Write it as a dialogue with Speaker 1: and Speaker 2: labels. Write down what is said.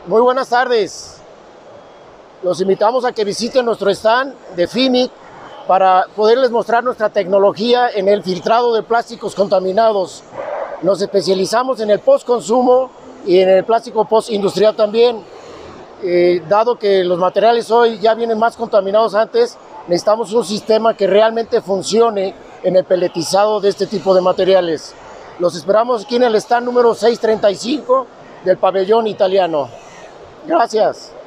Speaker 1: Muy buenas tardes. Los invitamos a que visiten nuestro stand de FIMIC para poderles mostrar nuestra tecnología en el filtrado de plásticos contaminados. Nos especializamos en el postconsumo y en el plástico postindustrial también. Dado que los materiales hoy ya vienen más contaminados antes, necesitamos un sistema que realmente funcione en el peletizado de este tipo de materiales. Los esperamos aquí en el stand número 635 del pabellón italiano. Gracias.